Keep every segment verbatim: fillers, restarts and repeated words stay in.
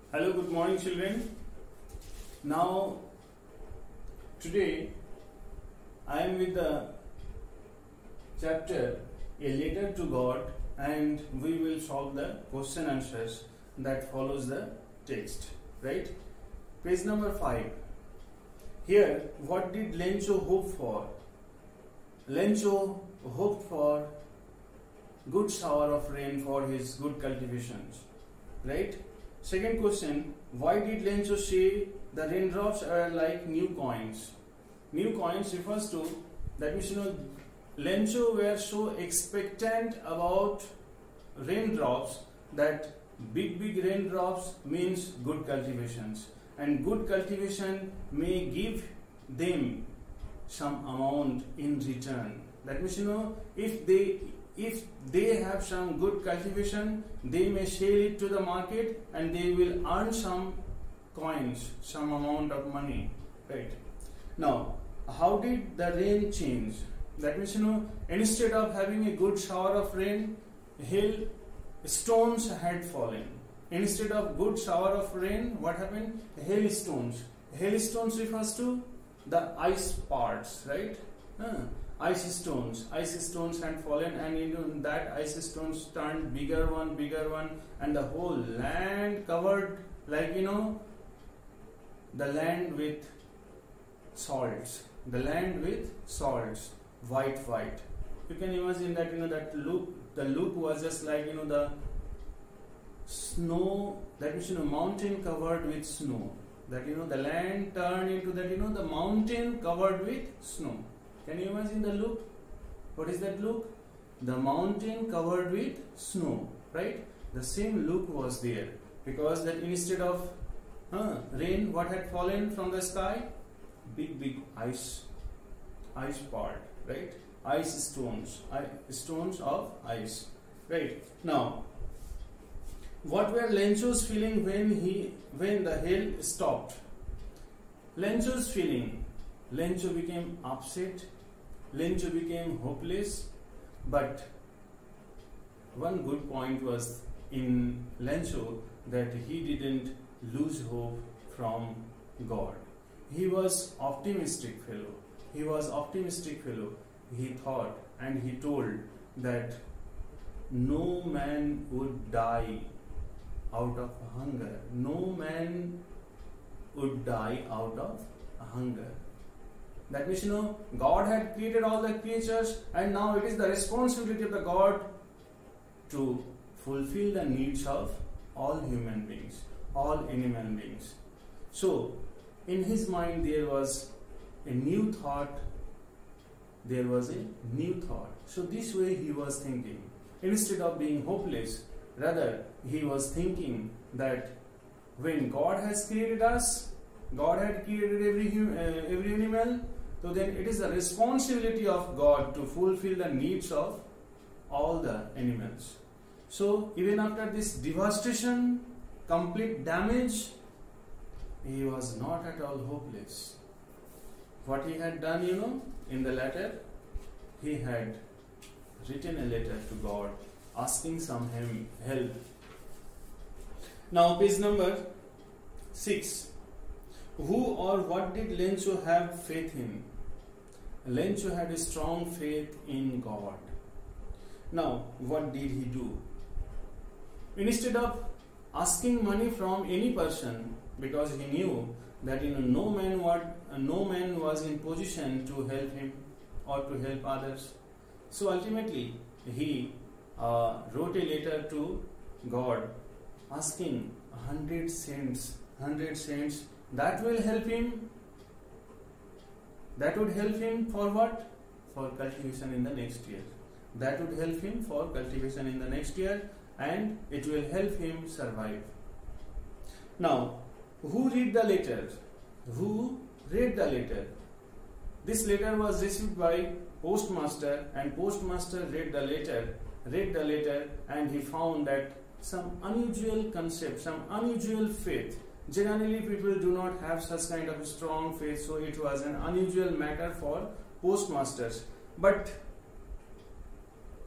Hello, good morning children. Now today I am with the chapter A Letter to God, and we will solve the question answers that follows the text, right? Page number five. Here, what did Lencho hope for? Lencho hoped for good shower of rain for his good cultivations, right? Second question, why did Lencho say the raindrops are like new coins? New coins refers to that means you know Lencho were so expectant about raindrops that big big raindrops means good cultivations, and good cultivation may give them some amount in return. That means you know if they if they have some good cultivation, they may sell it to the market and they will earn some coins, some amount of money, right? Now, how did the rain change? That means you know instead of having a good shower of rain, hail stones had fallen. Instead of good shower of rain, what happened? Hailstones. Hailstones refers to the ice parts, right? Huh. Ice stones. Ice stones had fallen, and into that ice stones turned bigger one, bigger one, and the whole land covered like you know the land with salts. The land with salts, white, white. You can imagine that you know that look. The look was just like you know the snow. That means you know mountain covered with snow. That you know the land turned into that you know the mountain covered with snow. Can you imagine the look? What is that look? The mountain covered with snow, right? The same look was there, because that instead of uh, rain, what had fallen from the sky? Big big ice, ice part, right? Ice stones, ice, stones of ice, right? Now, what were Lencho's feeling when he when the hail stopped? Lencho's feeling, Lencho became upset, Lencho became hopeless, but one good point was in Lencho that he didn't lose hope from God. He was optimistic fellow. He was optimistic fellow. He thought and he told that no man would die out of hunger. No man would die out of hunger. That means you know God had created all the creatures, and now it is the responsibility of the God to fulfill the needs of all human beings, all animal beings. So in his mind there was a new thought. There was a new thought. So this way he was thinking. Instead of being hopeless, rather he was thinking that when God has created us, God had created every uh, every animal, so then it is the responsibility of God to fulfill the needs of all the animals. So even after this devastation, complete damage, he was not at all hopeless. What he had done, you know, in the letter, he had written a letter to God asking some help. Now page number six. Who or what did Lencho have faith in? Lencho had a strong faith in God. Now, what did he do? Instead of asking money from any person, because he knew that you know no man what no man was in position to help him or to help others, so ultimately he uh, wrote a letter to God asking hundred cents, hundred cents. That will help him. That would help him for what? For cultivation in the next year. That would help him for cultivation in the next year, and it will help him survive. Now, who read the letter? Who read the letter? This letter was received by postmaster, and postmaster read the letter, read the letter, and he found that some unusual concept, some unusual faith. Generally, people do not have such kind of strong faith, so it was an unusual matter for postmasters. But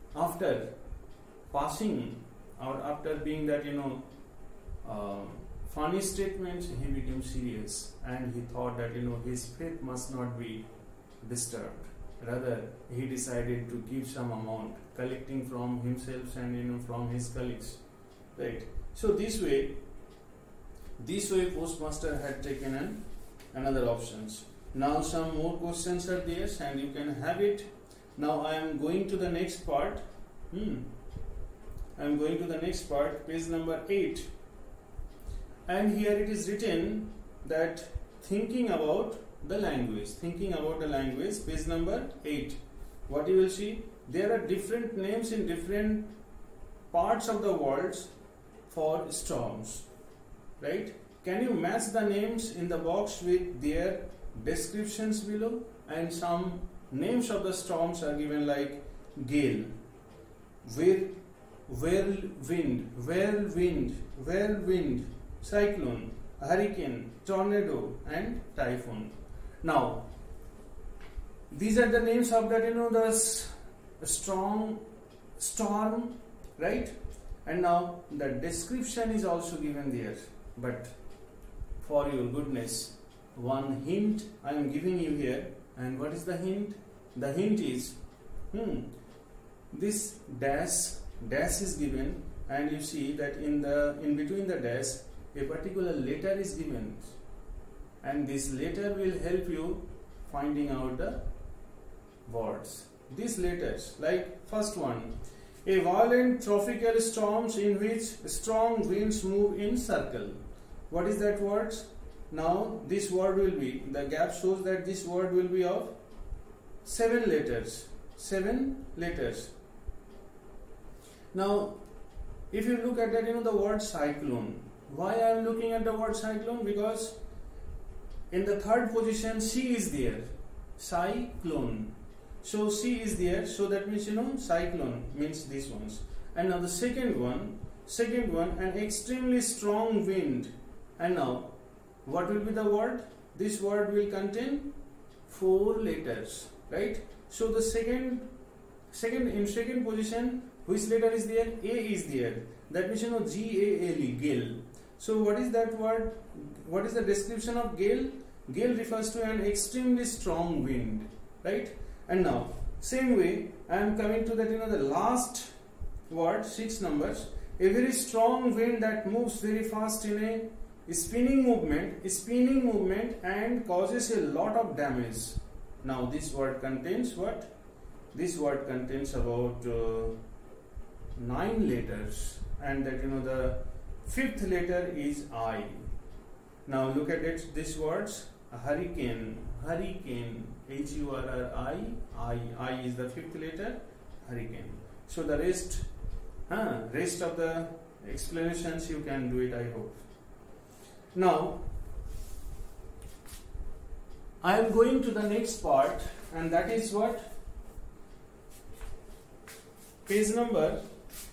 after passing, or after being that you know uh, funny statement, he became serious and he thought that you know his faith must not be disturbed. Rather, he decided to give some amount, collecting from himself and you know from his colleagues. Right. So this way, this way postmaster had taken an another options. Now some more questions are there and you can have it. Now I am going to the next part. Hmm. I am going to the next part, page number eight. And here it is written that thinking about the language, thinking about the language, page number eight. What you will see, there are different names in different parts of the world for storms, right? Can you match the names in the box with their descriptions below? And some names of the storms are given like gale, whirl, whirlwind, whirlwind, whirlwind, cyclone, hurricane, tornado, and typhoon. Now, these are the names of that you know the strong storm, right? And now the description is also given there. But for your goodness, one hint I am giving you here. And what is the hint? The hint is hmm, this dash dash is given, and you see that in the in between the dash a particular letter is given, and this letter will help you finding out the words. These letters, like first one, a violent tropical storms in which strong winds move in circle. What is that word? Now this word will be, the gap shows that this word will be of seven letters. Seven letters. Now if you look at that, you know the word cyclone. Why I am looking at the word cyclone? Because in the third position C is there. Cyclone. So C is there, so that means you know cyclone means these ones. And now the second one, second one, an extremely strong wind. And now what will be the word? This word will contain four letters, right? So the second, second in second position, which letter is there? A is there. That means you know G A L E, gale. So what is that word? What is the description of gale? Gale refers to an extremely strong wind, right? And now same way I am coming to that you know the last word, six numbers. A very strong wind that moves very fast in a spinning movement, spinning movement and causes a lot of damage. Now this word contains what? This word contains about uh, nine letters, and that you know the fifth letter is I. Now look at it, these words, a hurricane, hurricane, H U R R I, I, I is the fifth letter, hurricane. So the rest, huh, rest of the explanations you can do it, I hope. Now, I am going to the next part, and that is what? Page number,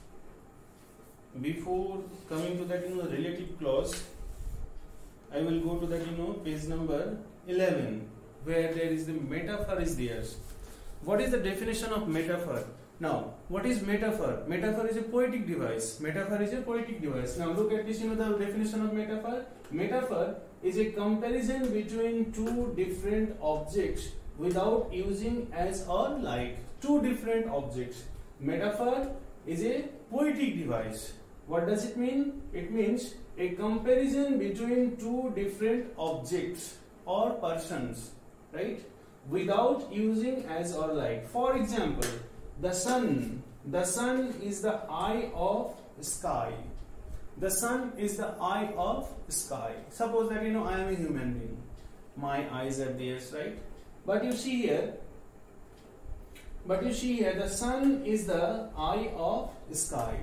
before coming to that you know relative clause, I will go to that you know page number eleven, where there is the metaphor is there. What is the definition of metaphor? Now, what is metaphor? Metaphor is a poetic device. Metaphor is a poetic device. Now look at this, you know the definition of metaphor. Metaphor is a comparison between two different objects without using as or like. Two different objects. Metaphor is a poetic device. What does it mean? It means a comparison between two different objects or persons, right? Without using as or like. For example, the sun. The sun is the eye of sky. The sun is the eye of sky. Suppose that you know I am a human being. My eyes are there, right? But you see here, but you see here, the sun is the eye of sky.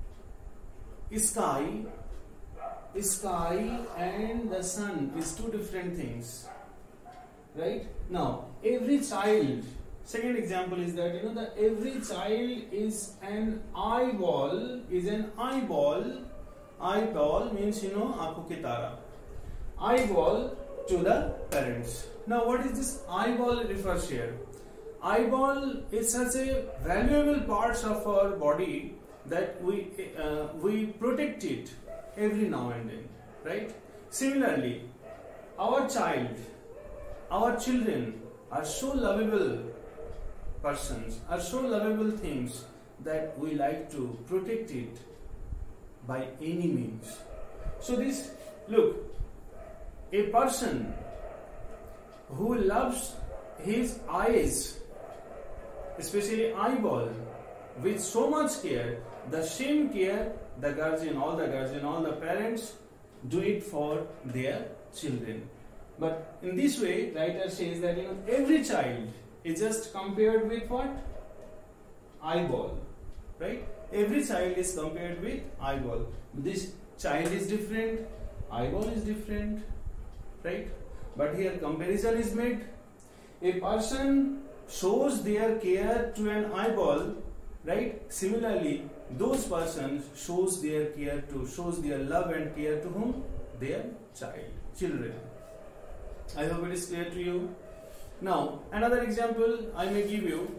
Sky, sky and the sun is two different things, right? Now, every child, second example is that you know that every child is an eyeball, is an eyeball. Eyeball means you know aankhon ki tara. Eyeball to the parents. Now, what is this eyeball refers here? Eyeball is such a valuable parts of our body that we uh, we protect it every now and then. right? Similarly, our child, our children are so lovable persons, are so lovable things that we like to protect it by any means. So this, look, a person who loves his eyes, especially eyeball, with so much care, the same care the guardian, all the guardian, all the parents do it for their children. But in this way, writer says that, you know, every child is just compared with what? Eyeball, right? Every child is compared with eyeball. This child is different, eyeball is different, right? But here comparison is made. A person shows their care to an eyeball, right? Similarly, those persons shows their care to, shows their love and care to whom? Their child, children. I hope it is clear to you. Now, another example I may give you.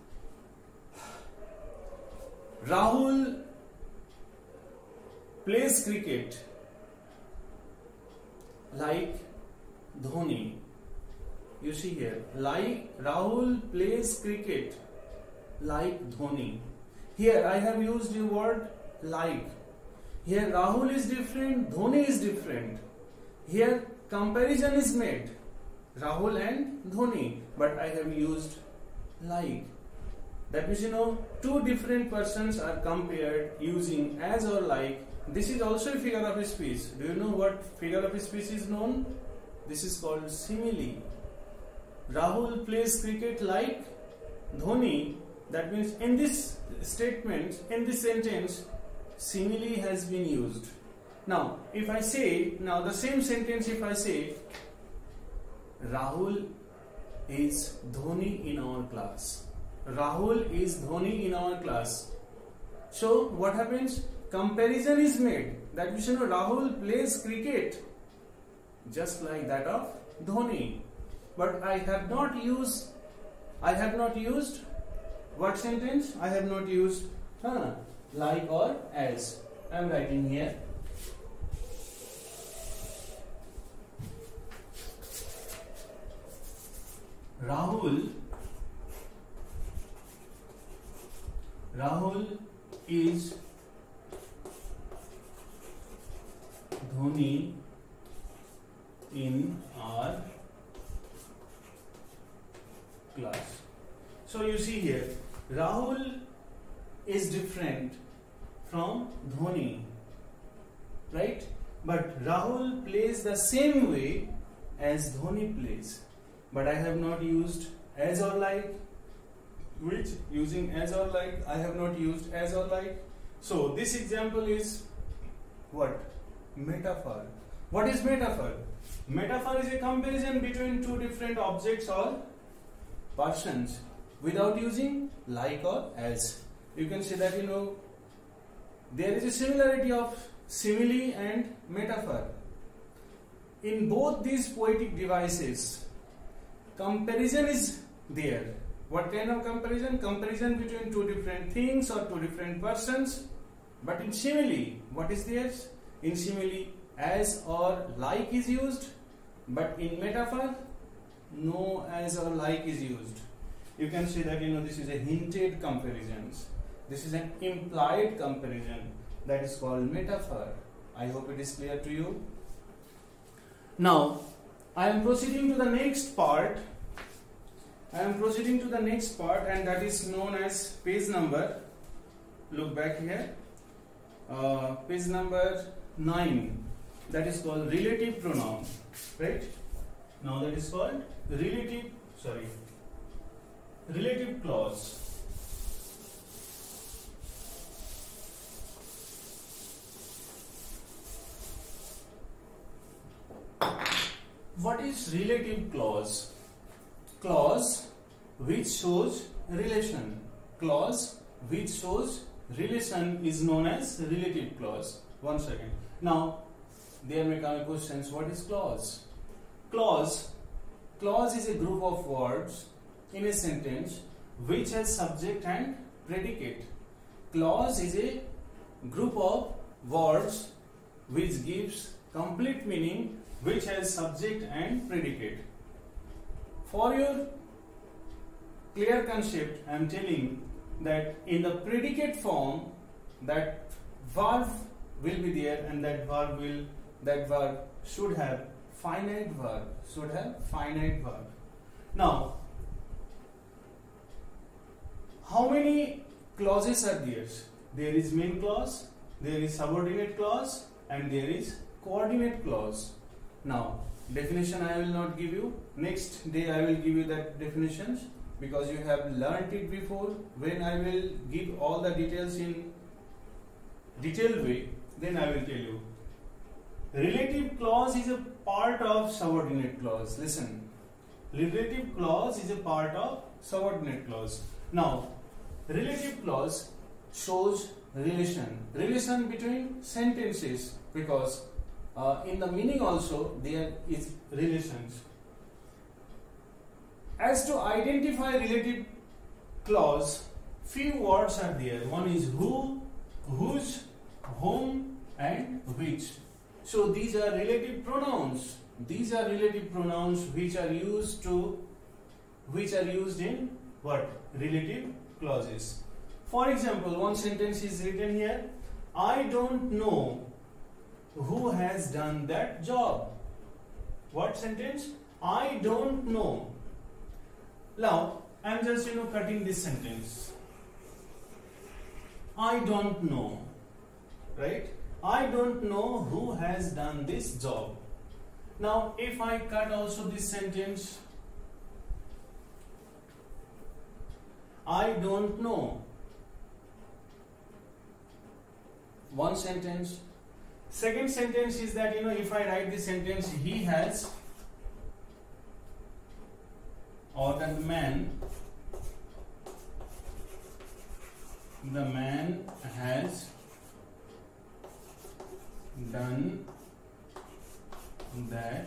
Rahul plays cricket like Dhoni. You see here, like Rahul plays cricket like Dhoni. Here I have used the word like. Here Rahul is different, Dhoni is different. Here comparison is made, Rahul and Dhoni, but I have used like. That means, you know, two different persons are compared using as or like. This is also a figure of speech. Do you know what figure of speech is known? This is called simile. Rahul plays cricket like Dhoni. That means in this statement, in this sentence, simile has been used. Now, if I say, now the same sentence, if I say, Rahul is Dhoni in our class. Rahul is Dhoni in our class. So, what happens? Comparison is made. That means, you know, Rahul plays cricket just like that of Dhoni. But I have not used, I have not used what sentence? I have not used huh, like or as. I am writing here. Rahul Rahul is Dhoni in our class. So you see here, Rahul is different from Dhoni, right? But Rahul plays the same way as Dhoni plays. But I have not used as or like. Which using as or like, I have not used as or like. So this example is what? Metaphor. What is metaphor? Metaphor is a comparison between two different objects or persons without using like or as. You can say that, you know, there is a similarity of simile and metaphor. In both these poetic devices, comparison is there. What kind of comparison? Comparison between two different things or two different persons. But in simile, what is there? In simile, as or like is used. But in metaphor, no as or like is used. You can say that, you know, this is a hinted comparison. This is an implied comparison. That is called metaphor. I hope it is clear to you. Now, I am proceeding to the next part. I am proceeding to the next part, and that is known as page number. Look back here. Uh, page number nine. That is called relative pronoun. Right? Now that is called relative, sorry, relative clause. What is relative clause? Clause which shows relation. Clause which shows relation is known as relative clause. One second. Now, there may come questions. What is clause? Clause. Clause is a group of words in a sentence which has subject and predicate. Clause is a group of words which gives complete meaning which has subject and predicate. For your clear concept, I am telling that in the predicate form, that verb will be there, and that verb will that verb should have finite verb, should have finite verb. Now, how many clauses are there? There is main clause, there is subordinate clause, and there is coordinate clause. Now, definition I will not give you. Next day I will give you that definitions, because you have learnt it before. When I will give all the details in detailed way, then I will tell you. Relative clause is a part of subordinate clause. Listen, relative clause is a part of subordinate clause. Now, relative clause shows relation, relation between sentences, because uh, in the meaning also there is relations. As to identify relative clause, few words are there. One is who, whose, whom, and which. So these are relative pronouns. These are relative pronouns which are used to, which are used in what? Relative clauses. For example, one sentence is written here. I don't know who has done that job. What sentence? I don't know. Now, I am just, you know, cutting this sentence. I don't know. Right? I don't know who has done this job. Now, if I cut also this sentence, I don't know. One sentence. Second sentence is that, you know, if I write this sentence, he has, or the man, the man has done that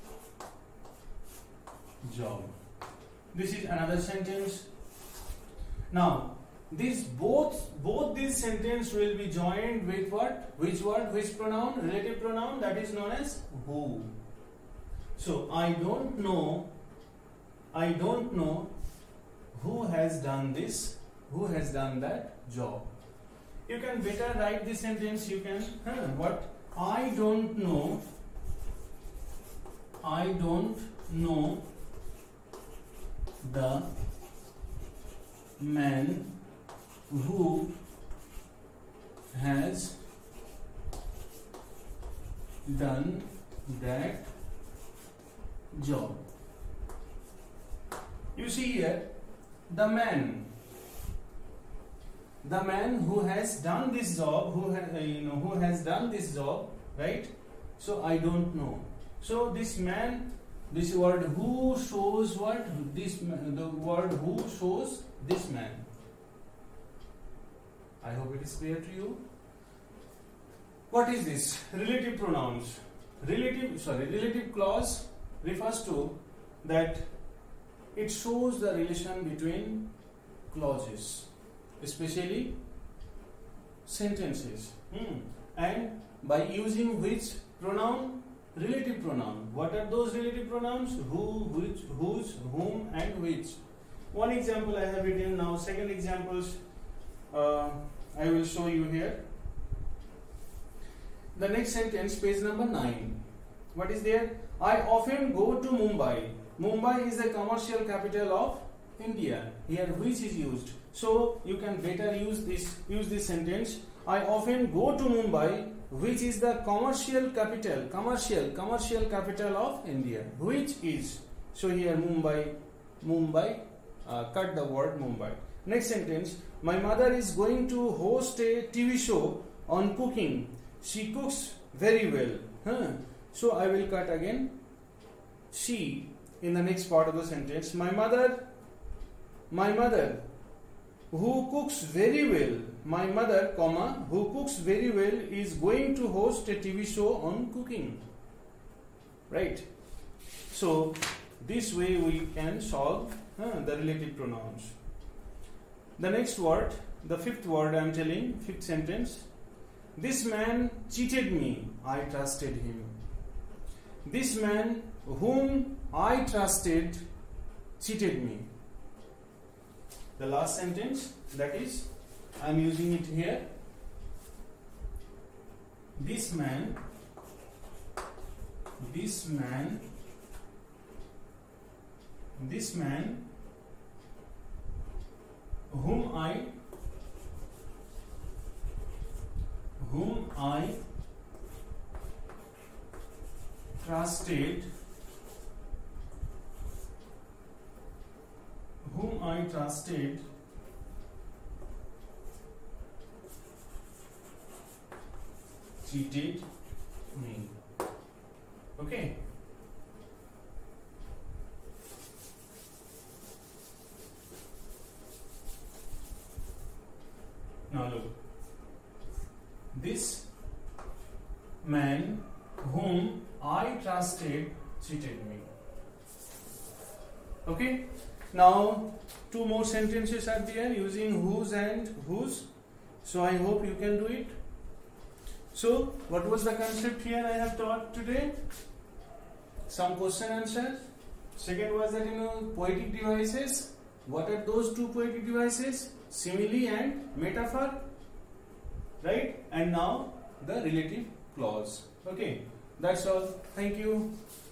job. This is another sentence. Now, these both both these sentence will be joined with what? Which word? Which pronoun? Relative pronoun, that is known as who. So I don't know. I don't know who has done this. Who has done that job? You can better write this sentence. You can huh, what? I don't know. I don't know the man who has done that job. You see here, the man, the man who has done this job, who has, uh, you know, who has done this job, right? So I don't know. So this man, this word who shows what? This the word who shows this man. I hope it is clear to you. What is this? Relative pronouns. Relative, sorry, relative clause refers to that it shows the relation between clauses, especially sentences. Hmm. And by using which pronoun? Relative pronoun. What are those relative pronouns? Who, which, whose, whom, and which. One example I have written now. Second examples uh, I will show you here. The next sentence, page number nine. What is there? I often go to Mumbai. Mumbai is the commercial capital of India. Here which is used. So you can better use this use this sentence. I often go to Mumbai, which is the commercial capital, commercial, commercial capital of India. Which is, so here Mumbai, Mumbai, uh, cut the word Mumbai. Next sentence, my mother is going to host a T V show on cooking. She cooks very well. Huh? So I will cut again she in the next part of the sentence. My mother, my mother, who cooks very well, my mother, comma, who cooks very well is going to host a T V show on cooking. Right? So, this way we can solve uh, the relative pronouns. The next word, the fifth word I am telling, fifth sentence. This man cheated me. I trusted him. This man whom I trusted cheated me. The last sentence, that is, I am using it here. This man, this man, this man whom I, whom I trusted, whom I trusted cheated me. Okay. Now look. This man whom I trusted cheated me. Okay. Now two more sentences are there using whose and whose. So I hope you can do it. So what was the concept here I have taught today? Some question answer. Second was that, you know, poetic devices. What are those two poetic devices? Simile and metaphor. Right? And now the relative clause. Okay. That's all. Thank you.